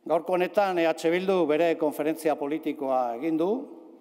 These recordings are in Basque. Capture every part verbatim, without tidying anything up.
Gaurko honetan E H Bildu bere konferentzia politikoa egin du,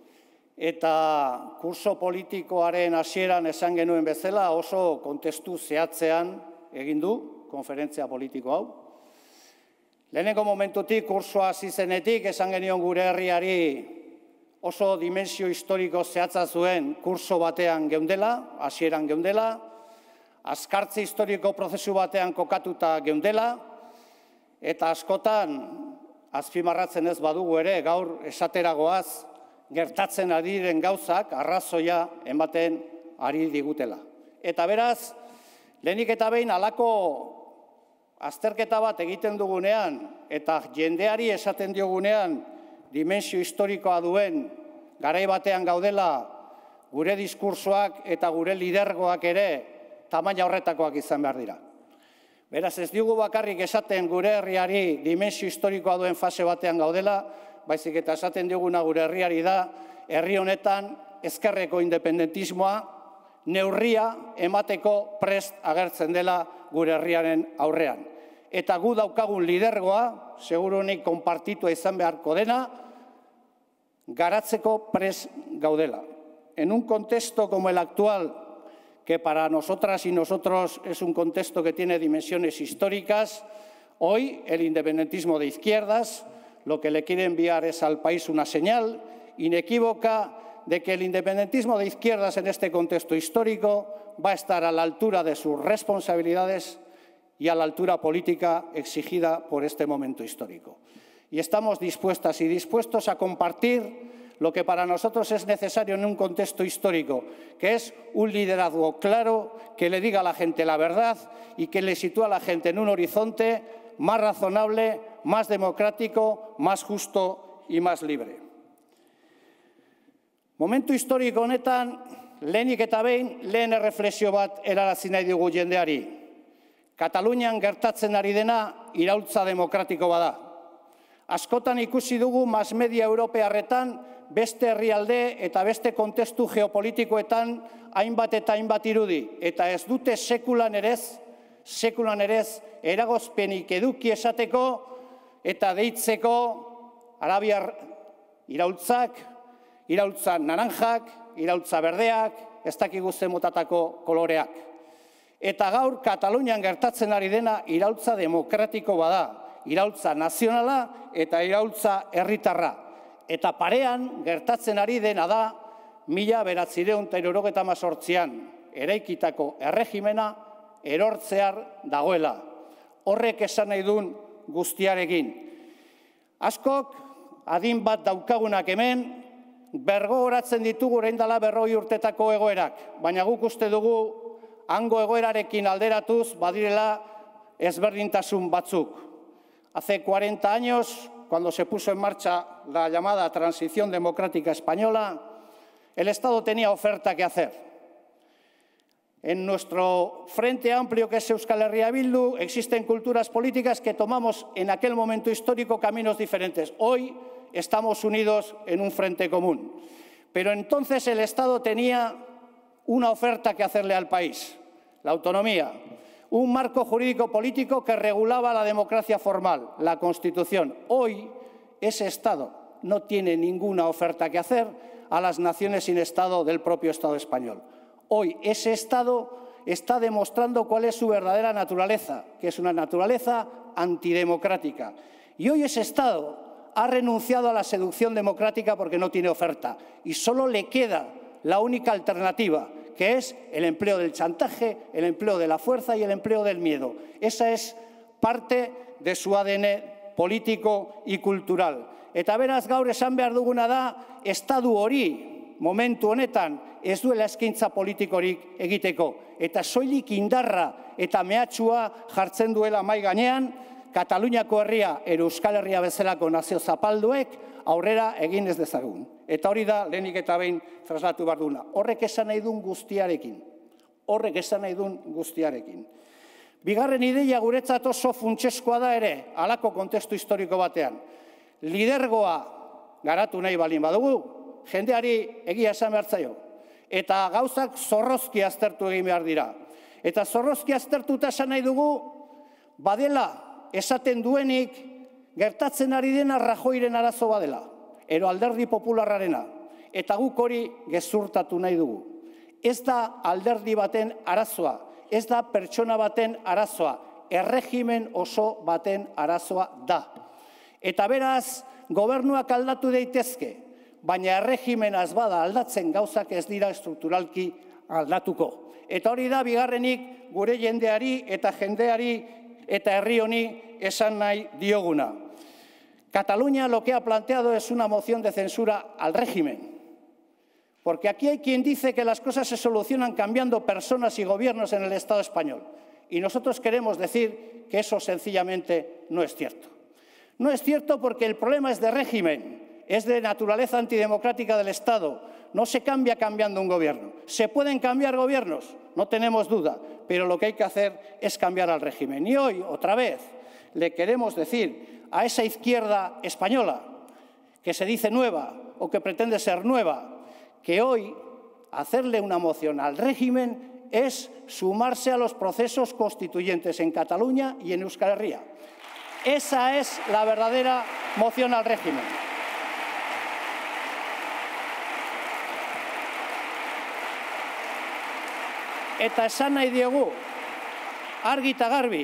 eta kurso politikoaren hasieran esan genuen bezala oso kontestu zehatzean egin du konferentzia politiko hau. Lehenengo momentutik kursoa hasi zenetik esan genion gure herriari oso dimensio historiko zehatza zuen kurso batean geundela, hasieran geundela, azkartze historiko prozesu batean kokatuta geundela, eta askotan azpimarratzen ez badugu ere gaur esateragoaz gertatzen ari diren gauzak arrazoia ematen ari digutela. Eta beraz, lehenik eta behin halako azterketa bat egiten dugunean eta jendeari esaten diogunean dimensio historikoa duen garai batean gaudela gure diskursoak eta gure lidergoak ere tamaina horretakoak izan behar dira. Beraz, ez dugu bakarrik esaten gure herriari dimensio historikoa duen fase batean gaudela, baizik eta esaten diguna gure herriari da, herri honetan ezkerreko independentismoa neurria emateko prest agertzen dela gure herriaren aurrean. Eta gu daukagun lidergoa, seguruenik konpartitua izan beharko dena, garatzeko prest gaudela. En un contexto como el actual, que para nosotras y nosotros es un contexto que tiene dimensiones históricas, hoy el independentismo de izquierdas lo que le quiere enviar es al país una señal inequívoca de que el independentismo de izquierdas en este contexto histórico va a estar a la altura de sus responsabilidades y a la altura política exigida por este momento histórico. Y estamos dispuestas y dispuestos a compartir lo que para nosotros es necesario en un contexto histórico, que es un liderazgo claro que le diga a la gente la verdad y que le sitúa a la gente en un horizonte más razonable, más democrático, más justo y más libre. Momentu historiko honetan, lehenik eta behin, lehen erreflexio bat erarazi nahi dugu jendeari. Katalunian gertatzen ari dena iraultza demokratiko bada. Askotan ikusi dugu mass media europearretan beste herrialde eta beste kontestu geopolitikoetan hainbat eta hainbat irudi. Eta ez dute sekulan erez, sekulan erez, eragozpenik eduki esateko eta deitzeko arabiar iraultzak, iraultza naranjak, iraultza berdeak, ez dakigu ze motatako koloreak. Eta gaur Katalunian gertatzen ari dena iraultza demokratiko bada, iraultza nazionala eta iraultza herritarra. Eta parean gertatzen ari dena da mila bederatziehun eta hirurogeita hemezortzian eraikitako erregimena erortzear dagoela. Horrek esan nahi duen guztiarekin. Askok adin bat daukagunak hemen bergogoratzen ditugu orain dela berrogei urtetako egoerak, baina guk uste dugu hango egoerarekin alderatuz badirela ezberdintasun batzuk. Hace cuarenta años, cuando se puso en marcha la llamada transición democrática española, el Estado tenía oferta que hacer. En nuestro frente amplio que es Euskal Herria Bildu existen culturas políticas que tomamos en aquel momento histórico caminos diferentes. Hoy estamos unidos en un frente común. Pero entonces el Estado tenía una oferta que hacerle al país, la autonomía, un marco jurídico político que regulaba la democracia formal, la Constitución. Hoy ese Estado no tiene ninguna oferta que hacer a las naciones sin Estado del propio Estado español. Hoy ese Estado está demostrando cuál es su verdadera naturaleza, que es una naturaleza antidemocrática. Y hoy ese Estado ha renunciado a la seducción democrática porque no tiene oferta y solo le queda la única alternativa, que es el empleo del chantaje, el empleo de la fuerza y el empleo del miedo. Esa es parte de su A D N político y cultural. Eta beraz gaur esan behar duguna da, estadu hori momentu honetan ez duela eskaintza politikorik egiteko. Eta soilik indarra eta mehatxua jartzen duela mahai gainean, Kataluniako herria, Euskal Herria bezalako nazio zapalduek aurrera egin ez dezagun. Eta hori da lehenik eta behin traslatu behar duna. Horrek esan nahi duen guztiarekin. Horrek esan nahi duen guztiarekin. Bigarren ideia guretzat oso funtseskoa da ere, halako kontestu historiko batean. Lidergoa garatu nahi balin badugu, jendeari egia esan behar zaio. Eta gauzak zorrozki aztertu egin behar dira. Eta zorrozki aztertuta esan nahi dugu, badela esaten duenik gertatzen ari dena Rajoiren arazo badela, ero alderdi popularrarena, eta guk hori gezurtatu nahi dugu. Ez da alderdi baten arazoa, ez da pertsona baten arazoa, erregimen oso baten arazoa da. Eta beraz, gobernuak aldatu daitezke, baina erregimenaz bada aldatzen gauzak ez dira estrukturalki aldatuko. Eta hori da bigarrenik gure jendeari eta jendeari eta herri honi esan nahi dioguna. Cataluña lo que ha planteado es una moción de censura al régimen. Porque aquí hay quien dice que las cosas se solucionan cambiando personas y gobiernos en el Estado español. Y nosotros queremos decir que eso sencillamente no es cierto. No es cierto porque el problema es de régimen, es de naturaleza antidemocrática del Estado. No se cambia cambiando un gobierno. ¿Se pueden cambiar gobiernos? No tenemos duda, pero lo que hay que hacer es cambiar al régimen. Y hoy, otra vez, le queremos decir a esa izquierda española, que se dice nueva o que pretende ser nueva, que hoy hacerle una moción al régimen es sumarse a los procesos constituyentes en Cataluña y en Euskal Herria. Esa es la verdadera moción al régimen. Eta esan nahi diegu, argi eta garbi,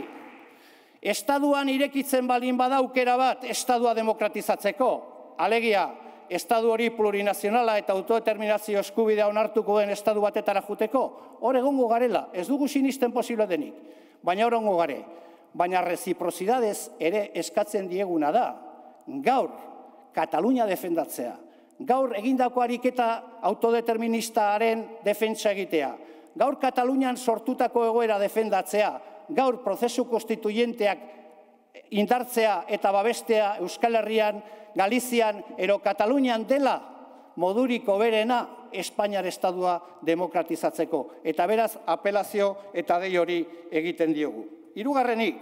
Estaduan irekitzen balin bada aukera bat Estadua demokratizatzeko, alegia, Estadu hori plurinazionala eta autodeterminazio eskubidea onartuko den Estadu batetara juteko, hor egongo garela, ez dugu sinisten posible denik, baina hor egongo gare. Baina reziprozidadez ere eskatzen dieguna da, gaur Katalunia defendatzea, gaur egindako ariketa autodeterministaren defentsa egitea, gaur Katalunian sortutako egoera defendatzea, gaur prozesu konstituyenteak indartzea eta babestea Euskal Herrian, Galizian, ero Katalunian dela modurik hoberena Espainiar Estadua demokratizatzeko. Eta beraz, apelazio eta dei hori egiten diogu. Hirugarrenik,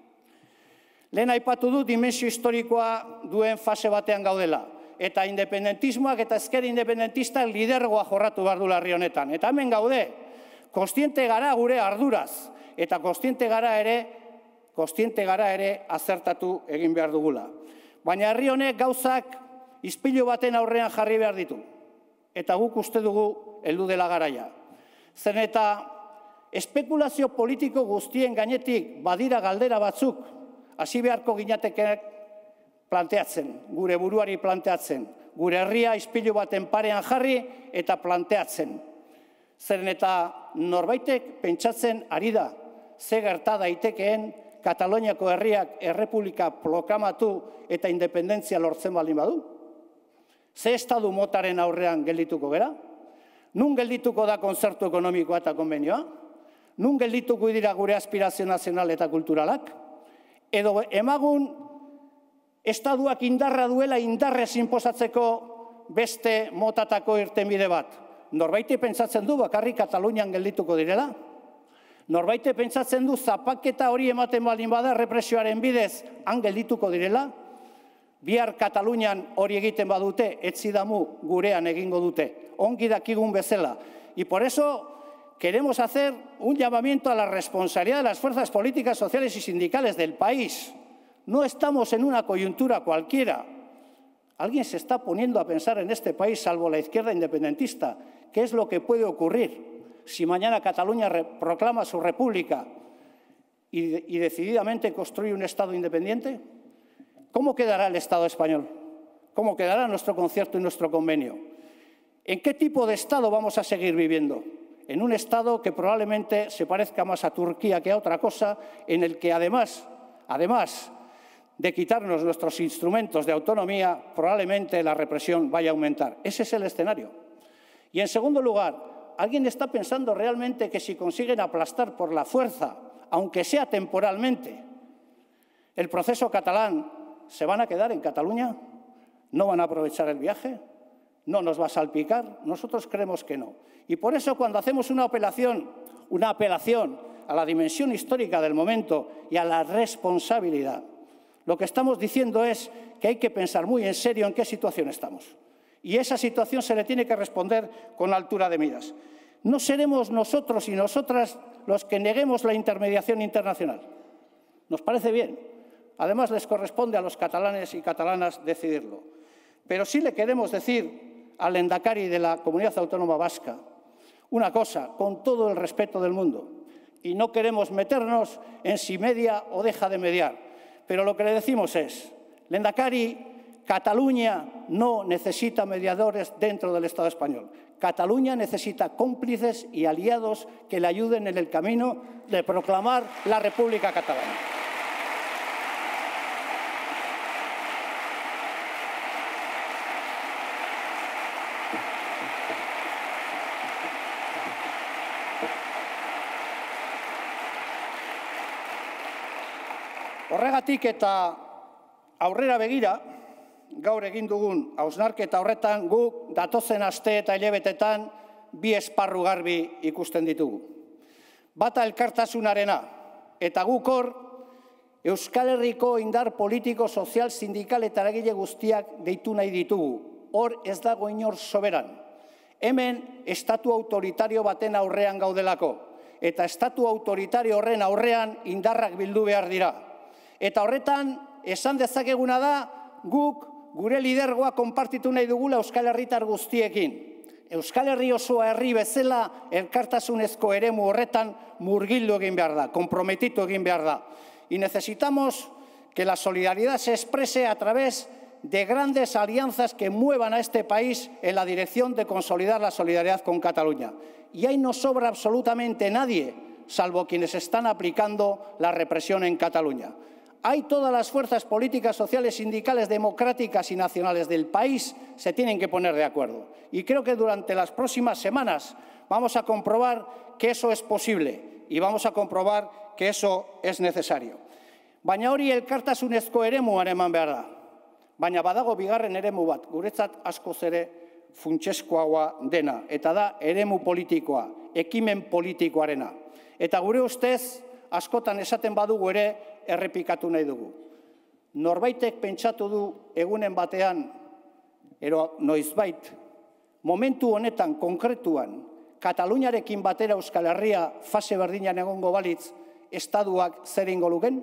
lehen aipatu du dimensio historikoa duen fase batean gaudela. Eta independentismoak eta ezker independentistak lidergoa jorratu behar du herri honetan. Eta hemen gaude, kontziente gara gure arduraz, eta kontziente gara ere, kontziente gara ere azertatu egin behar dugula. Baina herri honek gauzak ispilu baten aurrean jarri behar ditu. Eta guk uste dugu heldu dela garaia. Zen eta espekulazio politiko guztien gainetik badira galdera batzuk, hasi beharko ginatekenak planteatzen, gure buruari planteatzen, gure herria ispilu baten parean jarri eta planteatzen. Zeren eta norbaitek pentsatzen ari da, ze gerta daitekeen Kataloniako herriak errepublika proklamatu eta independentzia lortzen baldin badu? Ze estadu motaren aurrean geldituko gera? Nun geldituko da kontzertu ekonomikoa eta konbenioa? Nun geldituko dira gure aspirazio nazional eta kulturalak? Edo emagun estaduak indarra duela indarrez inposatzeko beste motatako irtenbide bat? Norbaite pentsatzen du bakarrik Katalunian geldituko direla? Norbaite pentsatzen du zapaketa hori ematen baldin bada represioaren bidez han geldituko direla? Bihar Katalunian hori egiten badute, etzidamu gurean egingo dute, ongi dakigun bezala. Y por eso queremos hacer un llamamiento a la responsabilidad de las fuerzas políticas, sociales y sindicales del país. No estamos en una coyuntura cualquiera. Alguien se está poniendo a pensar en este país, salvo la izquierda independentista, qué es lo que puede ocurrir si mañana Cataluña proclama su república y, y decididamente construye un Estado independiente. ¿Cómo quedará el Estado español? ¿Cómo quedará nuestro concierto y nuestro convenio? ¿En qué tipo de Estado vamos a seguir viviendo? En un Estado que probablemente se parezca más a Turquía que a otra cosa, en el que además, además de quitarnos nuestros instrumentos de autonomía, probablemente la represión vaya a aumentar. Ese es el escenario. Y en segundo lugar, ¿alguien está pensando realmente que si consiguen aplastar por la fuerza, aunque sea temporalmente, el proceso catalán, se van a quedar en Cataluña? ¿No van a aprovechar el viaje? ¿No nos va a salpicar? Nosotros creemos que no. Y por eso cuando hacemos una apelación, una apelación a la dimensión histórica del momento y a la responsabilidad, lo que estamos diciendo es que hay que pensar muy en serio en qué situación estamos. Y esa situación se le tiene que responder con altura de miras. No seremos nosotros y nosotras los que neguemos la intermediación internacional. Nos parece bien. Además, les corresponde a los catalanes y catalanas decidirlo. Pero sí le queremos decir al lehendakari de la Comunidad Autónoma Vasca una cosa, con todo el respeto del mundo, y no queremos meternos en si media o deja de mediar, pero lo que le decimos es, lehendakari, Cataluña no necesita mediadores dentro del Estado español. Cataluña necesita cómplices y aliados que le ayuden en el camino de proclamar la República Catalana. Horregatik eta aurrera begira, gaur egin dugun hausnarketa horretan guk datozen aste eta hilabetetan bi esparru garbi ikusten ditugu. Bata elkartasunarena, eta guk hor Euskal Herriko indar politiko, sozial, sindikal eta eragile guztiak deitu nahi ditugu. Hor ez dago inor soberan. Hemen estatu autoritario baten aurrean gaudelako, eta estatu autoritario horren aurrean indarrak bildu behar dira. Eta horretan, esan dezakeguna da, guk gure lidergoa konpartitu nahi dugula Euskal Herritar guztiekin. Euskal Herri osoa herri bezala elkartasunezko eremu horretan murgildu egin behar da, comprometitu egin behar da. Y necesitamos que la solidaridad se exprese a través de grandes alianzas que muevan a este país en la dirección de consolidar la solidaridad con Cataluña. Y ahí no sobra absolutamente nadie, salvo quienes están aplicando la represión en Cataluña. Hay todas las fuerzas políticas, sociales, sindicales, democráticas y nacionales del país se tienen que poner de acuerdo. Y creo que durante las próximas semanas vamos a comprobar que eso es posible y vamos a comprobar que eso es necesario. Baina hori elkartasunezko eremuan eman behar da. Baina badago bigarren eremu bat, guretzat askoz ere funtsezkoagoa dena, eta da eremu politikoa, ekimen politikoarena. Eta gure ustez, askotan esaten badugu ere, errepikatu nahi dugu. Norbaitek pentsatu du egunen batean, ero noizbait, momentu honetan konkretuan, Kataluniarekin batera Euskal Herria fase berdinan egongo balitz, estaduak zer ingo luken?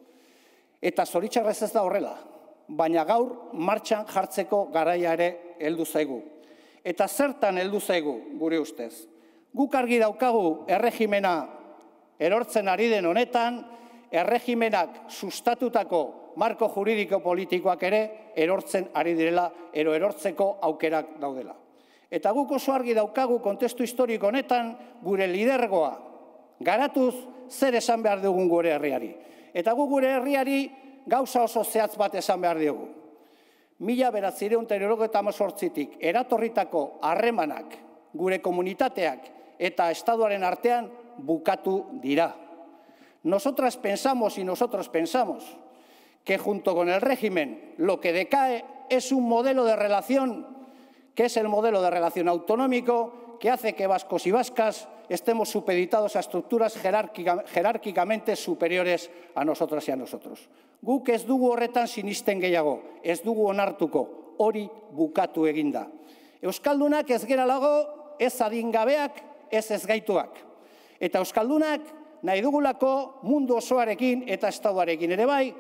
Eta zoritxarrez ez da horrela, baina gaur martxan jartzeko garaia ere heldu zaigu. Eta zertan heldu zaigu gure ustez? Guk argi daukagu erregimena erortzen ari den honetan, erregimenak sustatutako marko juridiko politikoak ere erortzen ari direla, ero erortzeko aukerak daudela. Eta guk oso argi daukagu kontestu historiko honetan gure lidergoa garatuz zer esan behar dugun gure herriari. Eta guk gure herriari gauza oso zehatz bat esan behar diogu. Mila beratzireun eta hirurogeita hemezortzitik eratorritako harremanak gure komunitateak eta estaduaren artean bukatu dira. Nosotras pensamos y nosotros pensamos que junto con el régimen lo que decae es un modelo de relación que es el modelo de relación autonómico que hace que vascos y vascas estemos supeditados a estructuras jerárquica, jerárquicamente superiores a nosotras y a nosotros. Guk ez dugu horretan sinisten gehiago, ez dugu onartuko, hori bukatu eginda. Euskaldunak ez geralago, ez adingabeak, ez ezgaituak. Eta euskaldunak nahi dugulako mundu osoarekin eta estaduarekin ere bai,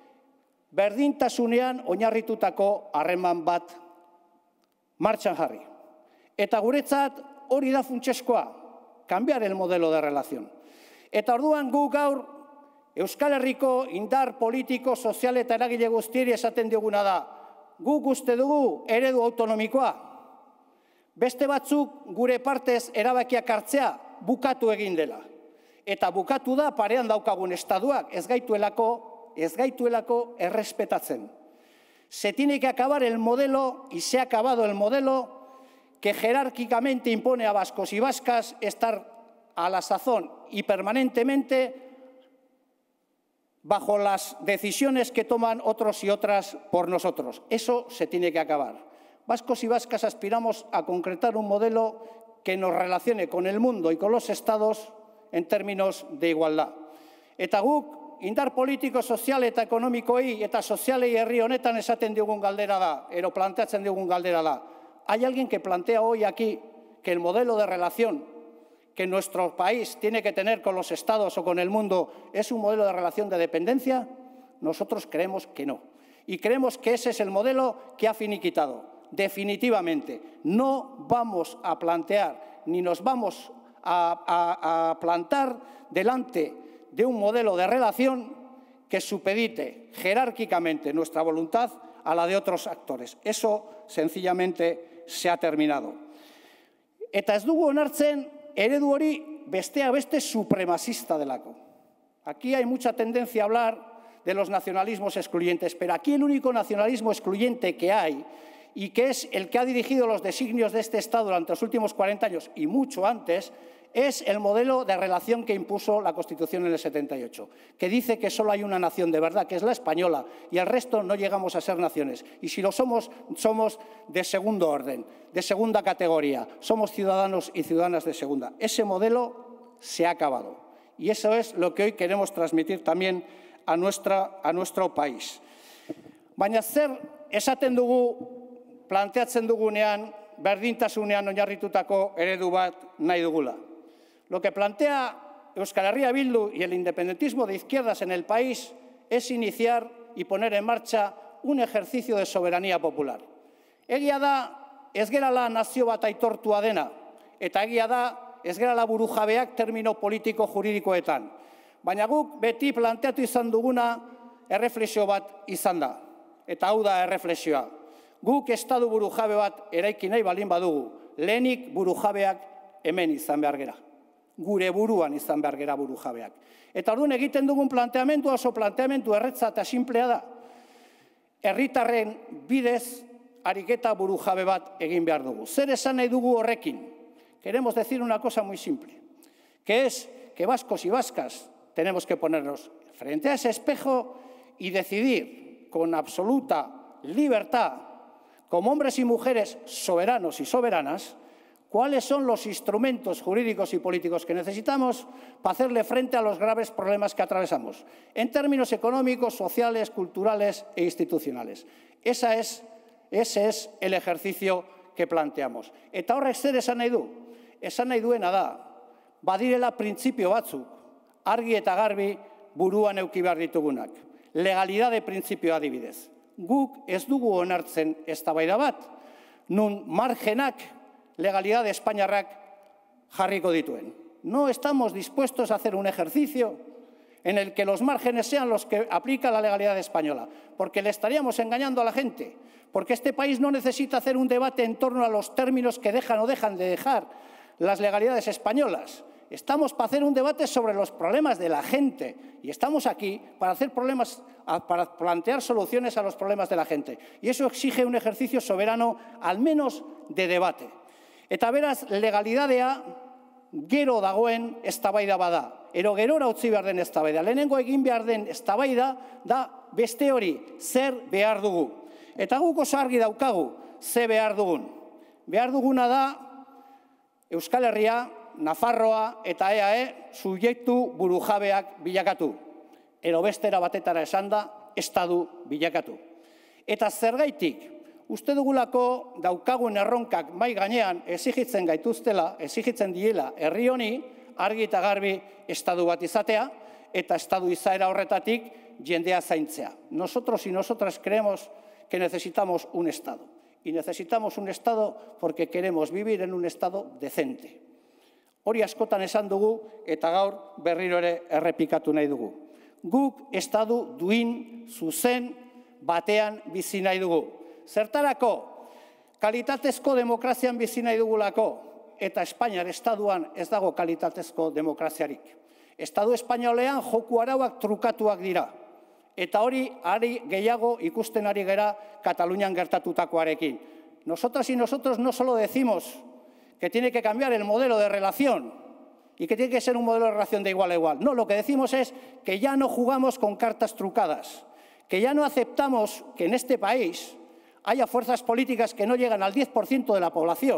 berdintasunean oinarritutako harreman bat martxan jarri. Eta guretzat hori da funtsezkoa, cambiar el modelo de relación. Eta orduan gu gaur Euskal Herriko indar politiko, sozial eta eragile guztieri esaten dioguna da, guk uste dugu eredu autonomikoa. Beste batzuk gure partez erabakiak hartzea bukatu egin dela. Eta bukatu da parean daukagun estaduak ez gaituelako, ez gaituelako errespetatzen. Se tiene que acabar el modelo, y se ha acabado el modelo, que jerárquicamente impone a vascos y vascas estar a la sazón y permanentemente bajo las decisiones que toman otros y otras por nosotros. Eso se tiene que acabar. Vascos y vascas aspiramos a concretar un modelo que nos relacione con el mundo y con los estados en términos de igualdad. Eta guk, indar politiko, sozial eta ekonomikoei eta sozialei herri honetan esaten diogun galdera da, ero planteatzen diogun galdera da. Hay alguien que plantea hoy aquí que el modelo de relación que nuestro país tiene que tener con los estados o con el mundo es un modelo de relación de dependencia. Nosotros creemos que no. Y creemos que ese es el modelo que ha finiquitado. Definitivamente, no vamos a plantear ni nos vamos a, a, a plantar delante de un modelo de relación que supedite jerárquicamente nuestra voluntad a la de otros actores. Eso, sencillamente, se ha terminado. Eta ez dugu onartzen eredu hori bestea beste supremacista delako. Aquí hay mucha tendencia a hablar de los nacionalismos excluyentes, pero aquí el único nacionalismo excluyente que hay y que es el que ha dirigido los designios de este Estado durante los últimos cuarenta años y mucho antes, es el modelo de relación que impuso la Constitución en el setenta y ocho, que dice que solo hay una nación de verdad, que es la española, y el resto no llegamos a ser naciones. Y si lo somos, somos de segundo orden, de segunda categoría, somos ciudadanos y ciudadanas de segunda. Ese modelo se ha acabado. Y eso es lo que hoy queremos transmitir también a, nuestra, a nuestro país. Baina zer esaten dugu, planteatzen dugunean, berdintasunean oinarritutako eredu bat nahi dugula. Lo que plantea Euskal Herria Bildu y el independentismo de izquierdas en el país es iniciar y poner en marcha un ejercicio de soberanía popular. Egia da, ez gerala nazio bat aitortua dena, eta egia da, ez gerala burujabeak termino politiko-juridikoetan. Baina guk beti planteatu izan duguna erreflexio bat izan da. Eta hau da erreflexioa. Guk estadu burujabe bat eraiki nahi balin badugu, lehenik burujabeak hemen izan behar gera. Gure buruan izan behar gera burujabeak. Eta orduan egiten dugun planteamendu oso planteamendu erretza eta simplea da. Herritarren bidez ariketa burujabe bat egin behar dugu. Zer esan nahi dugu horrekin? Queremos decir una cosa muy simple, que es que vascos y vascas tenemos que ponernos frente a ese espejo y decidir con absoluta libertad, como hombres y mujeres soberanos y soberanas, cuáles son los instrumentos jurídicos y políticos que necesitamos para hacerle frente a los graves problemas que atravesamos, en términos económicos, sociales, culturales e institucionales. Esa es, ese es el ejercicio que planteamos. Eta horrek zer esan nahi du? Esan nahi duena da, badirela printzipio batzuk, argi eta garbi buruan eduki behar ditugunak. Legalidade printzipioa adibidez. Guk ez dugu onartzen eztabaida bat, nun margenak legalidade espainiarrak jarriko dituen. No estamos dispuestos a hacer un ejercicio en el que los márgenes sean los que aplica la legalidad española, porque le estaríamos engañando a la gente, porque este país no necesita hacer un debate en torno a los términos que dejan o dejan de dejar las legalidades españolas. Estamos para hacer un debate sobre los problemas de la gente y estamos aquí para hacer problemas, para plantear soluciones a los problemas de la gente. Y eso exige un ejercicio soberano, al menos de debate. Eta beraz, legalidadea gero dagoen eztabaida bada. Ero gerora utzi behar den eztabaida. Lehenengo egin behar den eztabaida da beste hori, zer behar dugu. Eta guk oso argi daukagu, ze behar dugun. Behar duguna da Euskal Herria, Nafarroa eta E A E subjektu burujabeak bilakatu. Ero bestera batetara esan da, estadu bilakatu. Eta zergaitik, uste dugulako daukagun erronkak mai gainean exigitzen gaituztela, exigitzen diela herri honi, argi eta garbi estadu bat izatea, eta estadu izaera horretatik jendea zaintzea. Nosotros y nosotras creemos que necesitamos un estado. Y necesitamos un estado porque queremos vivir en un estado decente. Hori askotan esan dugu eta gaur berriro ere errepikatu nahi dugu. Guk estadu duin, zuzen, batean bizi nahi dugu. Zertarako, kalitatezko demokrazian bizi nahi dugulako, eta Espainiar estaduan ez dago kalitatezko demokraziarik. Estadu espainolean joku arauak trukatuak dira. Eta hori ari gehiago ikusten ari gera Katalunian gertatutakoarekin. Nosotras y nosotros no solo decimos que tiene que cambiar el modelo de relación y que tiene que ser un modelo de relación de igual a igual. No, lo que decimos es que ya no jugamos con cartas trucadas, que ya no aceptamos que en este país haya fuerzas políticas que no llegan al diez por ciento de la población,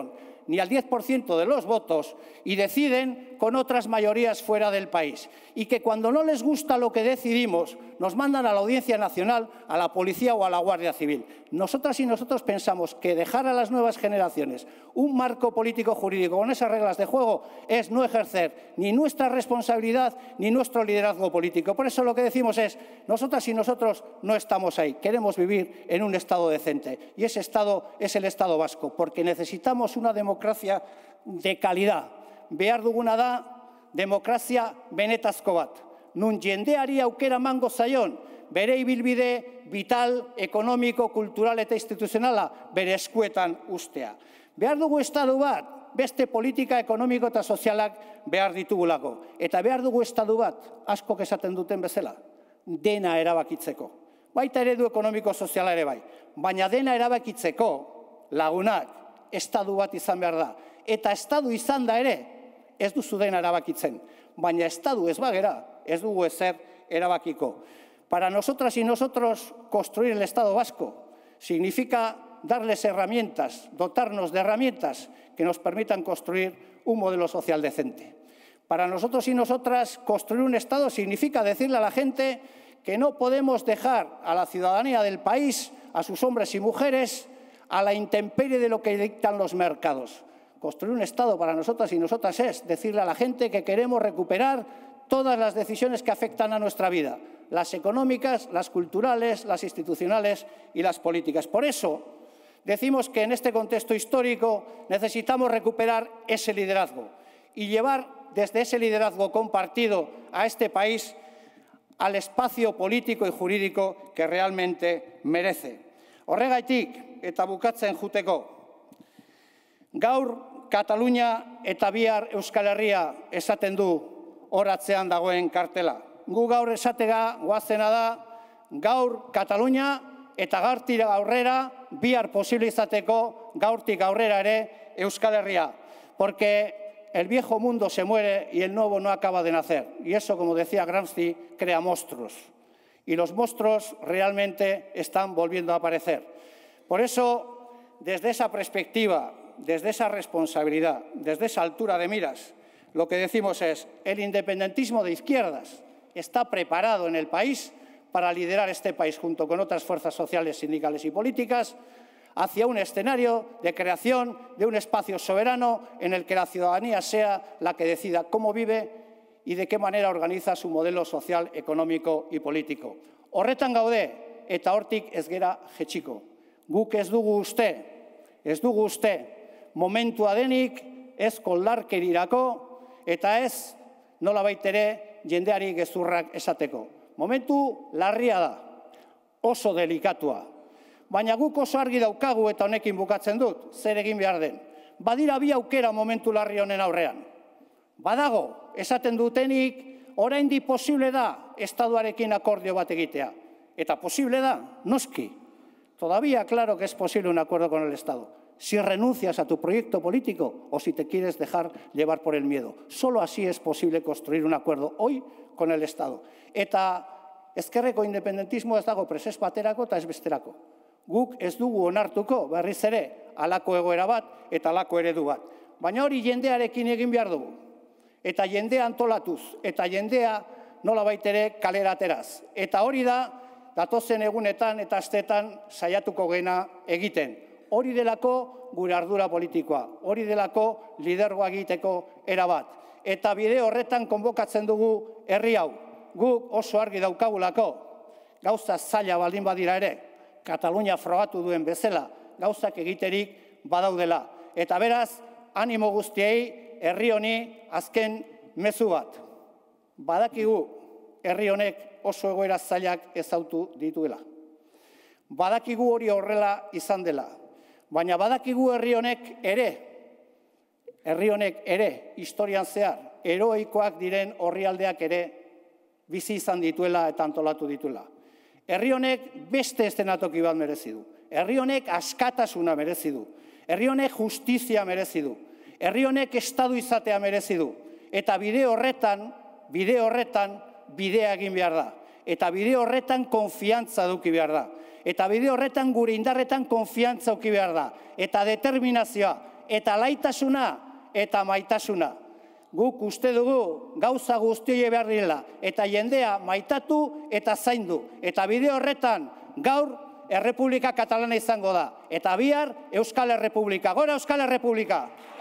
ni al diez por ciento de los votos y deciden con otras mayorías fuera del país. Y que cuando no les gusta lo que decidimos, nos mandan a la Audiencia Nacional, a la Policía o a la Guardia Civil. Nosotras y nosotros pensamos que dejar a las nuevas generaciones un marco político jurídico con esas reglas de juego es no ejercer ni nuestra responsabilidad ni nuestro liderazgo político. Por eso lo que decimos es, nosotras y nosotros no estamos ahí. Queremos vivir en un Estado decente. Y ese Estado es el Estado vasco, porque necesitamos una democracia de calidad. Behar duguna da, demokrazia benetazko bat. Nun jendeari aukera emango zaion, bere ibilbide vital, ekonomiko, kultural eta instituzionala bere eskuetan ustea. Behar dugu estatu bat, beste politika ekonomiko eta sozialak behar ditugulako. Eta behar dugu estatu bat, askok esaten duten bezala, dena erabakitzeko. Baita eredu ekonomiko soziala ere bai. Baina dena erabakitzeko lagunak estatu bat izan behar da. Eta estatu izan da ere, ez duzu dena erabakitzen. Baina estatu ez bagera, ez dugu ezer erabakiko. Para nosotras y nosotros, construir el Estado vasco significa darles herramientas, dotarnos de herramientas que nos permitan construir un modelo social decente. Para nosotros y nosotras, construir un Estado significa decirle a la gente que no podemos dejar a la ciudadanía del país, a sus hombres y mujeres, a la intemperie de lo que dictan los mercados. Construir un Estado para nosotras y nosotras es decirle a la gente que queremos recuperar todas las decisiones que afectan a nuestra vida, las económicas, las culturales, las institucionales y las políticas. Por eso decimos que en este contexto histórico necesitamos recuperar ese liderazgo y llevar desde ese liderazgo compartido a este país al espacio político y jurídico que realmente merece. Horregaitik eta bukatzen juteko, gaur Katalunia eta bihar Euskal Herria esaten du horatzean dagoen kartela. Gu gaur esatega goazena da, gaur Katalunia eta gaurtik aurrera, bihar posible izateko gaurtik aurrera ere Euskal Herria. Porque el viejo mundo se muere y el nuevo no acaba de nacer. Y eso, como decía Gramsci, crea monstruos. Y los monstruos realmente están volviendo a aparecer. Por eso, desde esa perspectiva, desde esa responsabilidad, desde esa altura de miras, lo que decimos es, el independentismo de izquierdas está preparado en el país para liderar este país junto con otras fuerzas sociales, sindicales y políticas hacia un escenario de creación de un espacio soberano en el que la ciudadanía sea la que decida cómo vive y de qué manera organiza su modelo social, económico y político. Horretan gaude eta hortik ez gera jetxiko. Guk ez dugu uste, ez dugu uste, momentua denik ez koldarkerirako eta ez nolabait ere jendeari gezurrak esateko. Momentu larria da, oso delikatua. Baina guk oso argi daukagu eta honekin bukatzen dut, zer egin behar den. Badira bi aukera momentu larri honen aurrean. Badago, esaten dutenik, oraindik posible da estatuarekin akordio bat egitea. Eta posible da, noski. Todavía claro que es posible un acuerdo con el Estado. Si renuncias a tu proyecto político o si te quieres dejar llevar por el miedo. Solo así es posible construir un acuerdo hoy con el Estado. Eta ezkerreko independentismo ez dago presez baterako eta ez besterako. Guk ez dugu onartuko berriz ere halako egoera bat eta halako eredu bat. Baina hori jendearekin egin behar dugu. Eta jendea antolatuz, eta jendea nolabait ere kalera ateraz. Eta hori da, datozen egunetan eta astetan saiatuko gena egiten. Hori delako gure ardura politikoa, hori delako lidergoa egiteko erabat. Eta bide horretan konbokatzen dugu herri hau. Guk oso argi daukagulako, gauza zaila baldin badira ere, Katalunia frogatu duen bezala, gauzak egiterik badaudela. Eta beraz, animo guztiei, herri honi azken mezu bat. Badakigu herri honek oso egoera zailak ezautu dituela. Badakigu hori horrela izan dela. Baina badakigu herri honek ere, herri honek ere, historian zehar, heroikoak diren orrialdeak ere bizi izan dituela eta antolatu dituela. Herri honek beste eszenatoki bat merezi du. Herri honek askatasuna merezi du. Herri honek justizia merezi du. Herri honek estadu izatea merezi du. Eta bide horretan, bide horretan, bidea egin behar da. Eta bide horretan konfiantza duki behar da. Eta bide horretan gure indarretan konfiantza duki behar da. Eta determinazioa. eta laitasuna eta maitasuna. Guk uste dugu gauza guztioi behar direla, eta jendea maitatu eta zaindu. Eta bide horretan gaur Errepublika Katalana izango da, eta bihar Euskal Errepublika. Gora Euskal Errepublika!